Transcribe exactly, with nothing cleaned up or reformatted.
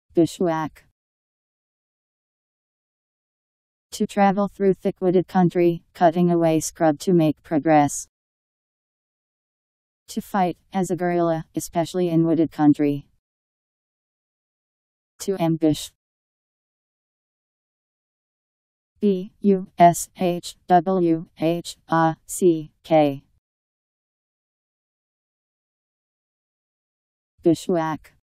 Bushwhack. To travel through thick wooded country, cutting away scrub to make progress. To fight as a guerrilla, especially in wooded country. To ambush. B U S H W H A C K. Bushwhack.